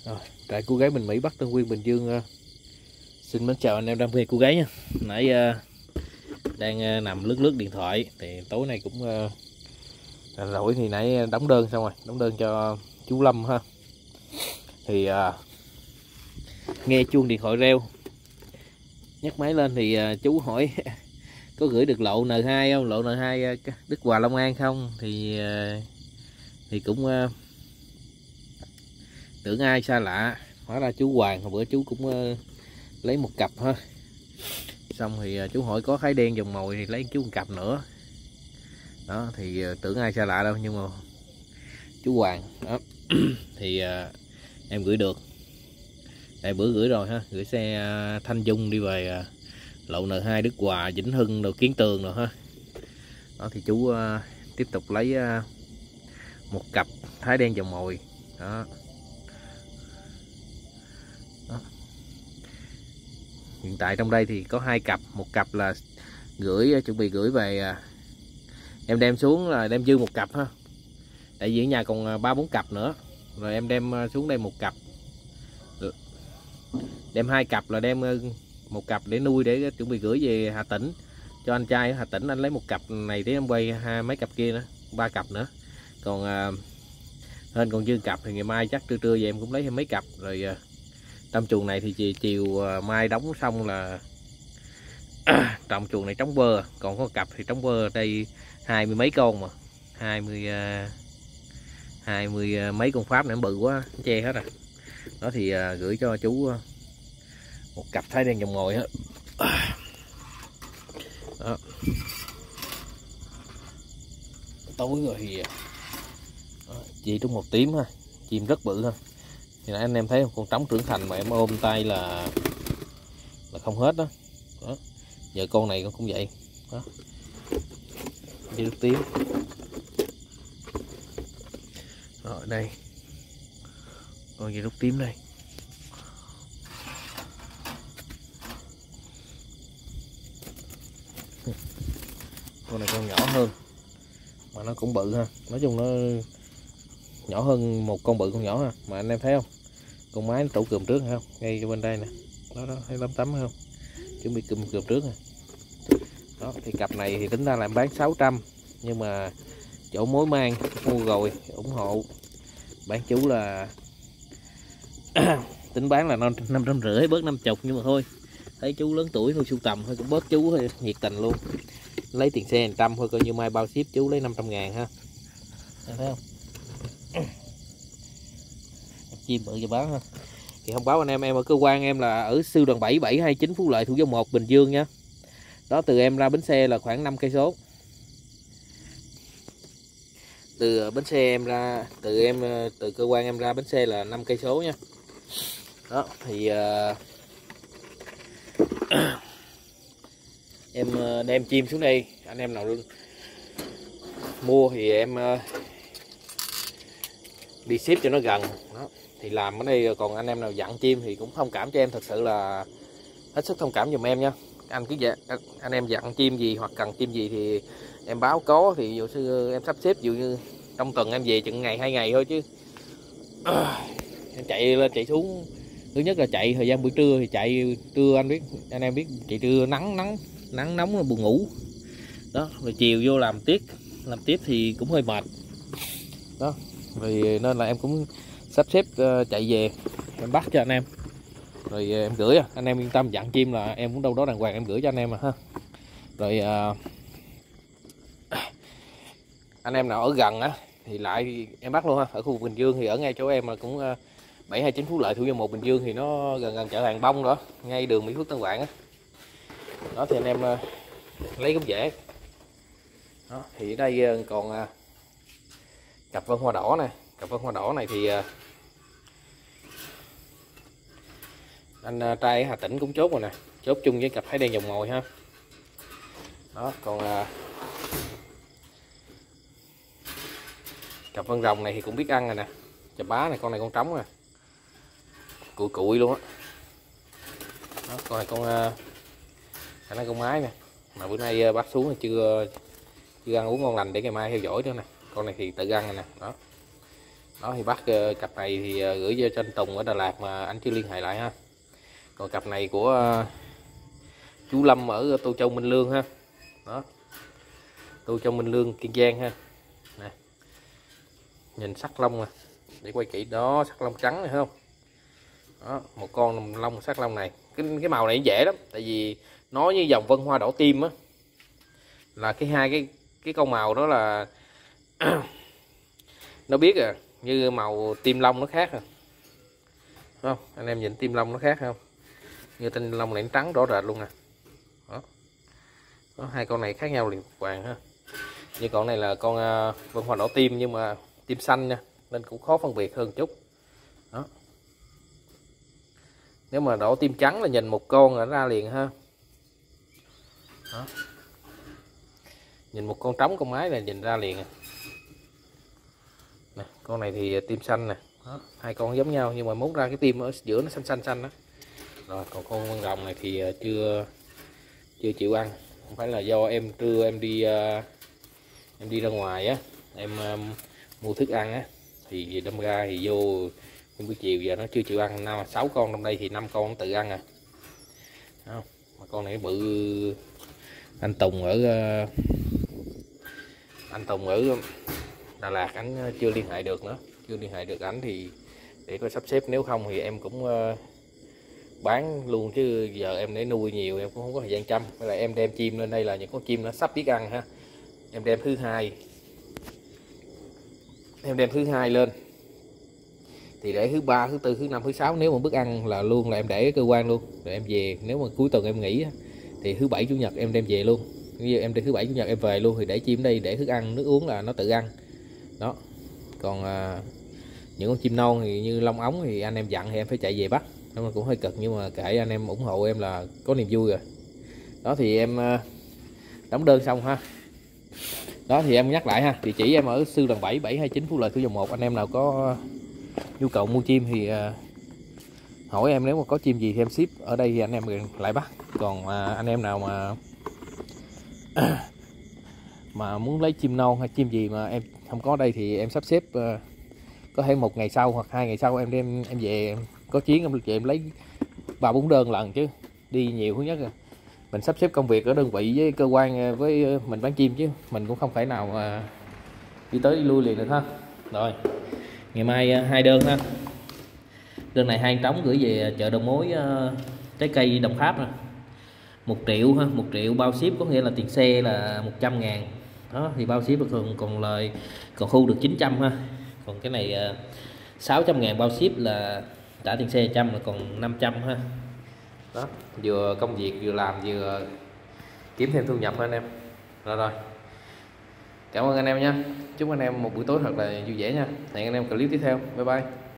Rồi, trại cô gái Bình Mỹ Bắc Tân Uyên Bình Dương xin mến chào anh em đam mê cô gái nha. Nãy đang nằm lướt lướt điện thoại thì tối nay cũng rỗi thì nãy đóng đơn xong rồi, đóng đơn cho chú Lâm ha. Thì nghe chuông điện thoại reo, nhấc máy lên thì chú hỏi có gửi được lộ N2 không, lộ N2 Đức Hòa Long An không, thì cũng tưởng ai xa lạ, hóa ra chú Hoàng. Hồi bữa chú cũng lấy một cặp ha, xong thì chú hỏi có khái đen dòng mồi thì lấy chú một cặp nữa đó, thì tưởng ai xa lạ đâu, nhưng mà chú Hoàng đó. Thì em gửi được, tại bữa gửi rồi ha, gửi xe Thanh Dung đi về lộ N2 Đức Hòa Vĩnh Hưng rồi Kiến Tường rồi ha. Đó thì chú tiếp tục lấy một cặp thái đen dòng mồi đó. Hiện tại trong đây thì có 2 cặp, một cặp là chuẩn bị gửi về, em đem xuống là đem dư một cặp ha, tại vì ở nhà còn 3-4 cặp nữa, rồi em đem xuống đây một cặp, đem 2 cặp là đem một cặp để nuôi, để chuẩn bị gửi về Hà Tĩnh cho anh trai ở Hà Tĩnh, anh lấy một cặp này để em quay mấy cặp kia nữa, 3 cặp nữa, còn hên còn dư cặp thì ngày mai chắc trưa về em cũng lấy thêm mấy cặp rồi. Trong chuồng này thì chiều mai đóng xong là trong chuồng này trống bơ, còn có cặp thì trống bơ đây 20 mấy con, mà 20 mấy con Pháp này bự quá che hết rồi đó. Thì gửi cho chú một cặp thái đen dòng mồi hết đó. Tối rồi thì chị trúng một tím ha, chim rất bự ha. Thì nãy anh em thấy con trống trưởng thành mà em ôm tay là không hết đó. Đó, giờ con này con cũng vậy đó, đi nước tím rồi đây, con gì nước tím đây. Con này con nhỏ hơn mà nó cũng bự ha, nói chung nó nhỏ hơn một con bự con nhỏ ha. Mà anh em thấy không, con mái nó trổ cườm trước không, ngay bên đây nè, đó thấy lấm tấm không, chuẩn bị cườm trước nè đó. Thì cặp này thì tính ra là em bán 600, nhưng mà chỗ mối mang mua rồi ủng hộ bán chú là tính bán là 550, bớt 50, nhưng mà thôi, thấy chú lớn tuổi thôi, sưu tầm thôi cũng bớt chú thôi, nhiệt tình luôn, lấy tiền xe 100 thôi, coi như mai bao ship chú lấy 500.000 ha. Thấy không, chim bự cho bán ha. Thì thông báo anh em ở cơ quan em là ở sư đoàn 7 729 Phú Lợi Thủ Dầu Một Bình Dương nha. Đó, từ em ra bến xe là khoảng 5 cây số. Từ bến xe em ra, từ cơ quan em ra bến xe là 5 cây số nha. Đó thì em đem chim xuống đây, anh em nào mua thì em đi ship cho nó gần đó, thì làm ở đây. Còn anh em nào dặn chim thì cũng thông cảm cho em, thật sự là hết sức thông cảm giùm em nha. Anh anh em dặn chim gì hoặc cần chim gì thì em báo có, thì dụ sư em sắp xếp, dụ như trong tuần em về chừng ngày 2 ngày thôi chứ. Em chạy lên chạy xuống, thứ nhất là chạy thời gian buổi trưa thì chạy trưa, anh em biết chạy trưa nắng nóng là buồn ngủ đó, rồi chiều vô làm tiếp thì cũng hơi mệt đó, vì nên là em cũng sắp xếp chạy về em bắt cho anh em, rồi em gửi, anh em yên tâm, dặn chim là em cũng đâu đó đàng hoàng em gửi cho anh em mà ha. Rồi anh em nào ở gần á thì lại em bắt luôn ha. Ở khu vực Bình Dương thì ở ngay chỗ em là cũng 729 Phú Lợi Thủ Dầu Một Bình Dương, thì nó gần chợ Hàng Bông đó, ngay đường Mỹ Phước Tân Vạn á. Đó thì anh em lấy cũng dễ. Đó thì ở đây còn cặp vân hoa đỏ nè. Cặp vân hoa đỏ này thì anh trai ở Hà Tĩnh cũng chốt rồi nè, chốt chung với cặp thái đen dòng mồi ha. Đó, còn cặp vân rồng này thì cũng biết ăn rồi nè, chà bá này, con này con trống nè, cụi luôn á. Đó, con này con mái nè, mà bữa nay bắt xuống thì chưa ăn uống ngon lành, để ngày mai theo dõi nữa nè. Con này thì tự ăn rồi nè đó. Đó thì bắt cặp này thì gửi cho anh Tùng ở Đà Lạt mà anh chưa liên hệ lại ha. Còn cặp này của chú Lâm ở Tô Châu Minh Lương ha. Đó, Tô Châu Minh Lương Kiên Giang ha. Nè, nhìn sắc lông nè, để quay kỹ đó, sắc lông trắng này thấy không. Đó, một con lông sắc lông này, cái màu này dễ lắm, tại vì nó như dòng vân hoa đỏ tim á, là cái con màu đó là nó biết à, như màu tim lông nó khác à, không anh em nhìn tim lông nó khác không, như tim lông này trắng rõ rệt luôn nè. Đó, hai con này khác nhau liền hoàng ha. Như con này là con vân hoa đỏ tim nhưng mà tim xanh nha, nên cũng khó phân biệt hơn chút. Đó, nếu mà đỏ tim trắng là nhìn một con là ra liền ha. Đó, nhìn một con trống con mái là nhìn ra liền. Nè, con này thì tim xanh nè. Đó, hai con giống nhau nhưng mà muốn ra cái tim ở giữa nó xanh xanh xanh đó. Rồi còn con vân rồng này thì chưa chịu ăn, không phải là do em trưa em đi ra ngoài á, em mua thức ăn á, thì đâm ra thì vô buổi chiều giờ nó chưa chịu ăn. 6 con trong đây thì 5 con nó tự ăn à. Không, mà con này bự. Anh Tùng ở Đà Lạt ảnh chưa liên hệ được nữa, chưa liên hệ được ảnh thì để có sắp xếp, nếu không thì em cũng bán luôn, chứ giờ em để nuôi nhiều em cũng không có thời gian chăm. Với lại em đem chim lên đây là những con chim nó sắp biết ăn ha, em đem thứ hai lên thì để thứ ba, thứ tư, thứ năm, thứ sáu nếu mà bức ăn là luôn là em để ở cơ quan luôn rồi em về. Nếu mà cuối tuần em nghỉ thì thứ bảy chủ nhật em đem về luôn. Như em để thứ bảy chủ nhật em về luôn thì để chim đây, để thức ăn nước uống là nó tự ăn đó. Còn những con chim non thì như lông ống thì anh em dặn thì em phải chạy về bắt, nó cũng hơi cực nhưng mà kệ, anh em ủng hộ em là có niềm vui rồi. Đó thì em đóng đơn xong ha. Đó thì em nhắc lại ha, địa chỉ em ở Sư Đoàn 7 729 Phú Lợi Thủy Dòng 1. Anh em nào có nhu cầu mua chim thì hỏi em, nếu mà có chim gì thì em ship ở đây thì anh em lại bắt. Còn anh em nào mà muốn lấy chim non hay chim gì mà em không có đây thì em sắp xếp, có thể 1 ngày sau hoặc 2 ngày sau em đem em về, em có chuyến em về em lấy 3-4 đơn lần, chứ đi nhiều thứ nhất rồi mình sắp xếp công việc ở đơn vị với cơ quan với mình bán chim, chứ mình cũng không phải nào mà đi tới đi lui liền được ha. Rồi ngày mai 2 đơn ha. Đơn này 2 trống gửi về chợ đầu mối trái cây Đồng Tháp nè. 1 triệu ha, 1 triệu bao ship, có nghĩa là tiền xe là 100.000. Đó thì bao ship còn lời, còn thu được 900 ha. Còn cái này 600.000 bao ship là trả tiền xe 100 là còn 500 ha. Đó, vừa công việc vừa làm vừa kiếm thêm thu nhập anh em. Rồi cảm ơn anh em nha, chúc anh em một buổi tối thật là vui vẻ nha. Hẹn anh em clip tiếp theo, bye bye.